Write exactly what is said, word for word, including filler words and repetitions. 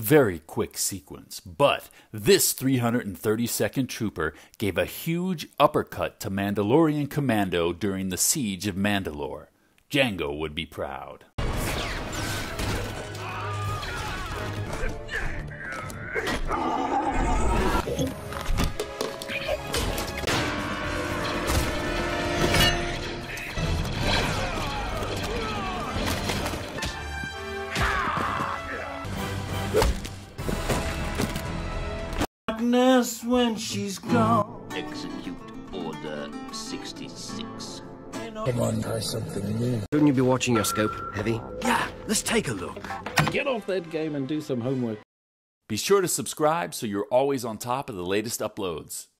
very quick sequence, but this three hundred thirty second trooper gave a huge uppercut to Mandalorian Commando during the Siege of Mandalore. Django would be proud. When she's gone. Execute Order sixty-six. Come on, try something new. Shouldn't you be watching your scope, Heavy? Yeah, let's take a look. Get off that game and do some homework. Be sure to subscribe so you're always on top of the latest uploads.